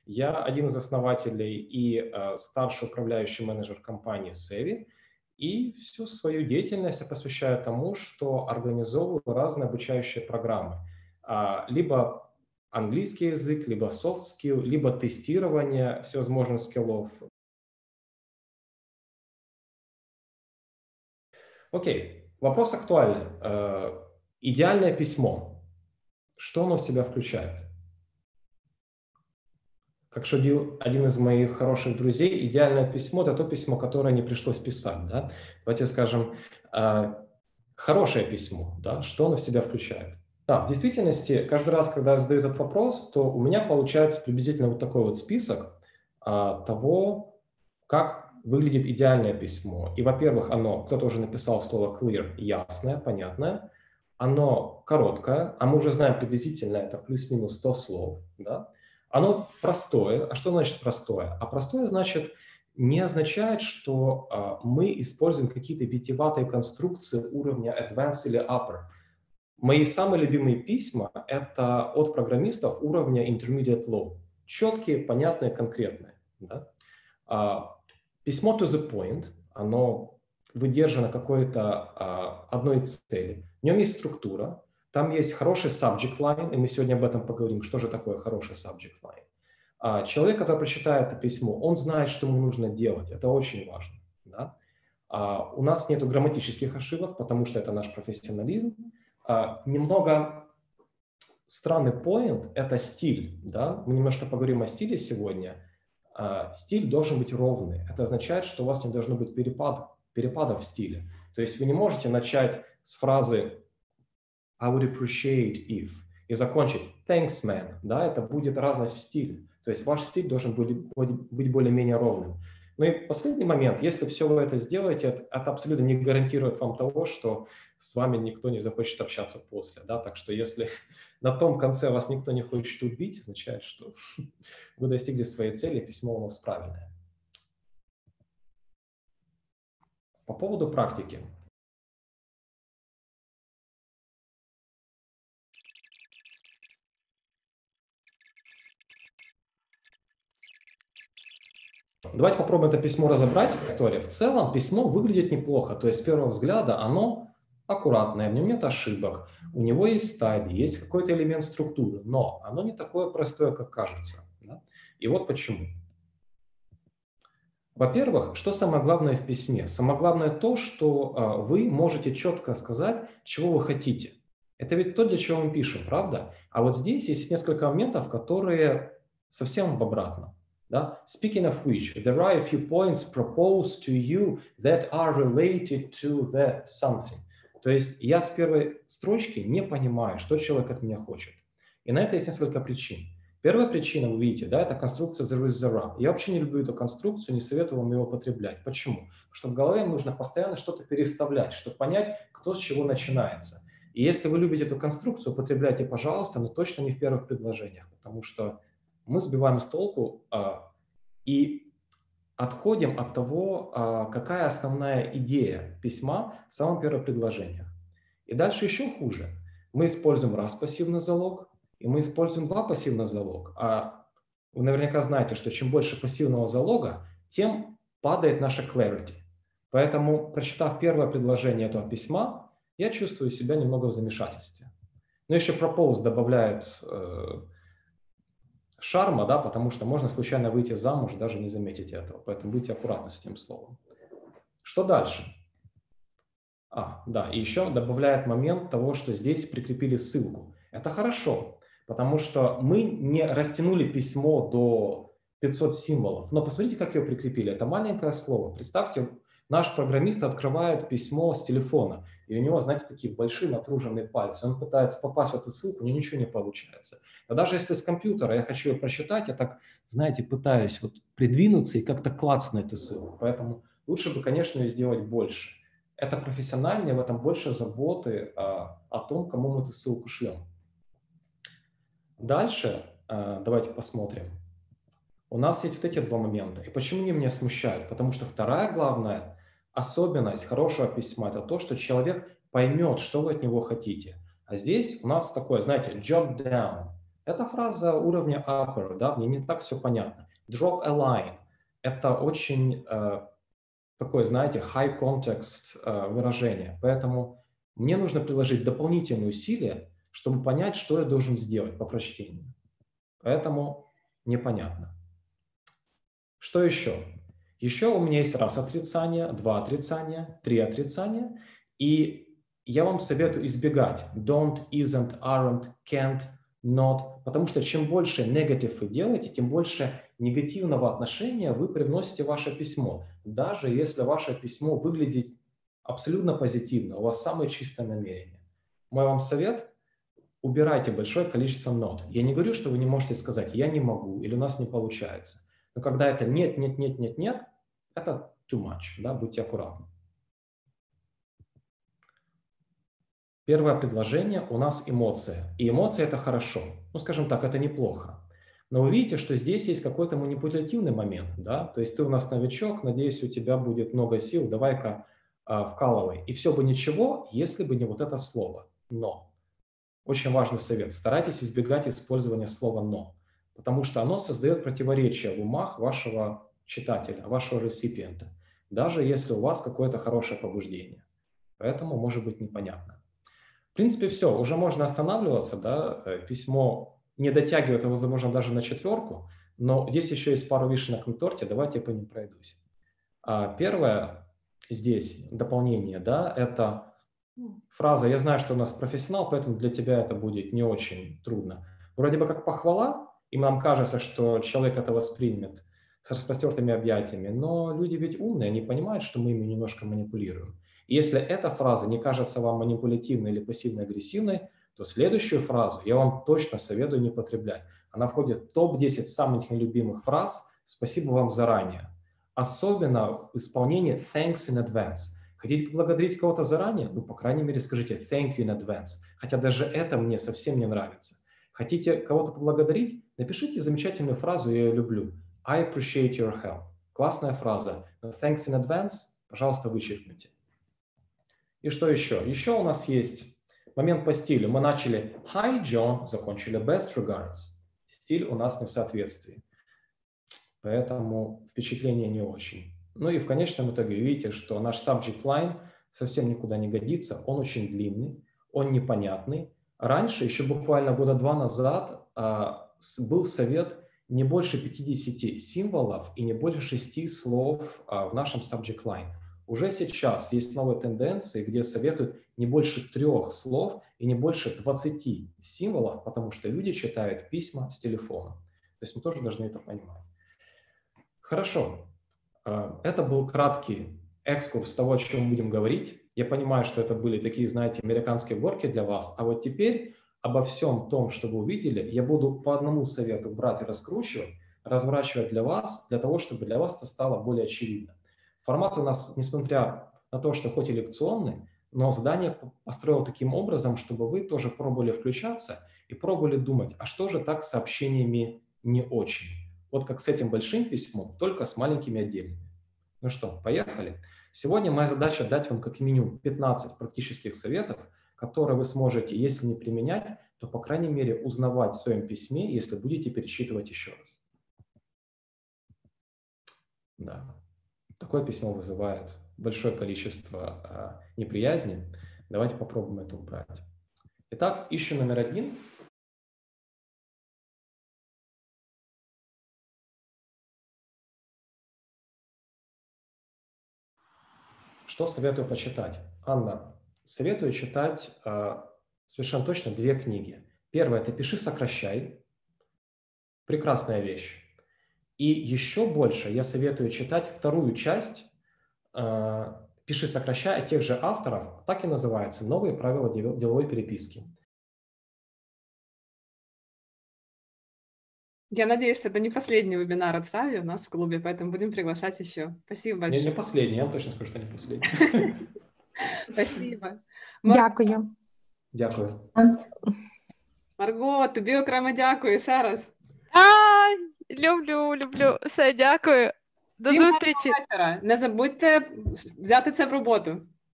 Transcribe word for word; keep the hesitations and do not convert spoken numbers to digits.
Я один из основателей и э, старший управляющий менеджер компании Sevi, и всю свою деятельность я посвящаю тому, что организовываю разные обучающие программы. А, либо английский язык, либо soft skill, либо тестирование всевозможных скиллов. Окей, вопрос актуальный. Э, идеальное письмо. Что оно в себя включает? Как шутил один из моих хороших друзей, идеальное письмо – это то письмо, которое не пришлось писать. Да? Давайте скажем, э, хорошее письмо, да? Что оно в себя включает? Да, в действительности, каждый раз, когда я задаю этот вопрос, то у меня получается приблизительно вот такой вот список а, того, как выглядит идеальное письмо. И, во-первых, оно, кто-то уже написал слово clear, ясное, понятное. Оно короткое, а мы уже знаем приблизительно, это плюс-минус сто слов. Да? Оно простое. А что значит простое? А простое значит, не означает, что а, мы используем какие-то витиеватые конструкции уровня advanced или upper. Мои самые любимые письма – это от программистов уровня intermediate low. Четкие, понятные, конкретные. Да? А, письмо to the point, оно выдержано какой-то а, одной цели. В нем есть структура, там есть хороший subject line, и мы сегодня об этом поговорим, что же такое хороший subject line. А, человек, который прочитает это письмо, он знает, что ему нужно делать. Это очень важно. Да? А, у нас нет грамматических ошибок, потому что это наш профессионализм. А, немного странный point – это стиль. Да? Мы немножко поговорим о стиле сегодня. А, стиль должен быть ровный. Это означает, что у вас не должно быть перепадов, перепадов в стиле. То есть вы не можете начать с фразы I would appreciate if и закончить thanks, man. Да? Это будет разность в стиле. То есть ваш стиль должен быть более-менее ровным. Ну и последний момент. Если все вы это сделаете, это, это абсолютно не гарантирует вам того, что с вами никто не захочет общаться после. Да? Так что если на том конце вас никто не хочет убить, означает, что вы достигли своей цели, письмо у вас правильное. По поводу практики. Давайте попробуем это письмо разобрать. История. В целом письмо выглядит неплохо. То есть с первого взгляда оно аккуратное, в нем нет ошибок. У него есть стадии, есть какой-то элемент структуры. Но оно не такое простое, как кажется. Да? И вот почему. Во-первых, что самое главное в письме? Самое главное то, что э, вы можете четко сказать, чего вы хотите. Это ведь то, для чего мы пишем, правда? А вот здесь есть несколько моментов, которые совсем в обратном. Да? Speaking of which, there are a few points proposed to you that are related to the something. То есть я с первой строчки не понимаю, что человек от меня хочет. И на это есть несколько причин. Первая причина, вы видите, да, это конструкция there is there are. Я вообще не люблю эту конструкцию, не советую вам ее употреблять. Почему? Потому что в голове нужно постоянно что-то переставлять, чтобы понять, кто с чего начинается. И если вы любите эту конструкцию, употребляйте, пожалуйста, но точно не в первых предложениях, потому что мы сбиваем с толку а, и отходим от того, а, какая основная идея письма в самом первом предложении. И дальше еще хуже. Мы используем раз пассивный залог, и мы используем два пассивных залога. А вы наверняка знаете, что чем больше пассивного залога, тем падает наша clarity. Поэтому, прочитав первое предложение этого письма, я чувствую себя немного в замешательстве. Но еще propose добавляет э, шарма, да, потому что можно случайно выйти замуж, даже не заметить этого. Поэтому будьте аккуратны с этим словом. Что дальше? А, да, и еще добавляет момент того, что здесь прикрепили ссылку. Это хорошо, потому что мы не растянули письмо до пятисот символов. Но посмотрите, как ее прикрепили. Это маленькое слово. Представьте, наш программист открывает письмо с телефона, и у него, знаете, такие большие натруженные пальцы. Он пытается попасть в эту ссылку, у него ничего не получается. Но даже если с компьютера я хочу ее прочитать, я так, знаете, пытаюсь вот придвинуться и как-то клацнуть эту ссылку. Поэтому лучше бы, конечно, ее сделать больше. Это профессиональнее, в этом больше заботы а, о том, кому мы эту ссылку шлем. Дальше а, давайте посмотрим. У нас есть вот эти два момента. И почему они меня смущают? Потому что вторая главная особенность хорошего письма – это то, что человек поймет, что вы от него хотите. А здесь у нас такое, знаете, jot down. Это фраза уровня upper, да, мне не так все понятно. Drop a line – это очень э, такое, знаете, high context э, выражение. Поэтому мне нужно приложить дополнительные усилия, чтобы понять, что я должен сделать по прочтению. Поэтому непонятно. Что еще? Еще у меня есть раз отрицание, два отрицания, три отрицания. И я вам советую избегать don't, isn't, aren't, can't, not. Потому что чем больше негатив вы делаете, тем больше негативного отношения вы привносите в ваше письмо. Даже если ваше письмо выглядит абсолютно позитивно, у вас самое чистое намерение. Мой вам совет – убирайте большое количество not. Я не говорю, что вы не можете сказать «я не могу» или «у нас не получается». Но когда это нет, нет, нет, нет, нет, это too much, да, будьте аккуратны. Первое предложение у нас эмоция. И эмоция – это хорошо. Ну, скажем так, это неплохо. Но вы видите, что здесь есть какой-то манипулятивный момент, да, то есть ты у нас новичок, надеюсь, у тебя будет много сил, давай-ка а, вкалывай. И все бы ничего, если бы не вот это слово «но». Очень важный совет. Старайтесь избегать использования слова «но», потому что оно создает противоречие в умах вашего читателя, вашего реципиента, даже если у вас какое-то хорошее побуждение. Поэтому может быть непонятно. В принципе, все, уже можно останавливаться, да, письмо не дотягивает его, возможно, даже на четверку, но здесь еще есть пару вишенок на торте, давайте я по ним пройдусь. Первое здесь дополнение, да, это фраза «я знаю, что у нас профессионал, поэтому для тебя это будет не очень трудно». Вроде бы как похвала, и нам кажется, что человек это воспримет с распростертыми объятиями, но люди ведь умные, они понимают, что мы ими немножко манипулируем. И если эта фраза не кажется вам манипулятивной или пассивно-агрессивной, то следующую фразу я вам точно советую не потреблять. Она входит в топ десять самых нелюбимых фраз «спасибо вам заранее». Особенно в исполнении «thanks in advance». Хотите поблагодарить кого-то заранее? Ну, по крайней мере, скажите «thank you in advance». Хотя даже это мне совсем не нравится. Хотите кого-то поблагодарить? Напишите замечательную фразу, я ее люблю. I appreciate your help. Классная фраза. Но thanks in advance, пожалуйста, вычеркните. И что еще? Еще у нас есть момент по стилю. Мы начали Hi, John, закончили Best regards. Стиль у нас не в соответствии. Поэтому впечатление не очень. Ну и в конечном итоге видите, что наш subject line совсем никуда не годится. Он очень длинный, он непонятный. Раньше, еще буквально года два назад, был совет не больше пятидесяти символов и не больше шести слов в нашем subject line. Уже сейчас есть новые тенденции, где советуют не больше трех слов и не больше двадцати символов, потому что люди читают письма с телефона. То есть мы тоже должны это понимать. Хорошо. Это был краткий экскурс того, о чем мы будем говорить. Я понимаю, что это были такие, знаете, американские горки для вас. А вот теперь обо всем том, что вы увидели, я буду по одному совету брать и раскручивать, разворачивать для вас, для того, чтобы для вас это стало более очевидно. Формат у нас, несмотря на то, что хоть и лекционный, но задание построил таким образом, чтобы вы тоже пробовали включаться и пробовали думать, а что же так с сообщениями не очень? Вот как с этим большим письмом, только с маленькими отдельными. Ну что, поехали? Сегодня моя задача дать вам как минимум пятнадцать практических советов, которые вы сможете, если не применять, то, по крайней мере, узнавать в своем письме, если будете пересчитывать еще раз. Да. Такое письмо вызывает большое количество э, неприязни. Давайте попробуем это убрать. Итак, ищу номер один. Что советую почитать? Анна, советую читать э, совершенно точно две книги. Первая – это «Пиши, сокращай». Прекрасная вещь. И еще больше я советую читать вторую часть э, «Пиши, сокращай» от тех же авторов, так и называется «Новые правила деловой переписки». Я надеюсь, это не последний вебинар от Сави у нас в клубе, поэтому будем приглашать еще. Спасибо большое. Не, не последний, я вам точно скажу, что не последний. Спасибо. Дякую. Дякую. Марго, тобі окремо дякую ще раз. А, люблю, люблю. Все, дякую. До Всім зустрічі. гарного вечора. Не забудьте взяти це в роботу.